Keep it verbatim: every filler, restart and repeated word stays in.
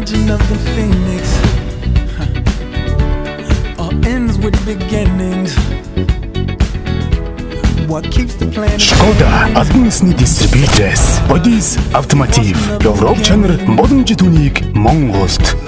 legend of the phoenix huh. all ends with beginnings. What keeps the planet Шкода албан ёсны дистрибьюторс Бодис Автомотив Европ чанар боломжит үнийг Монголд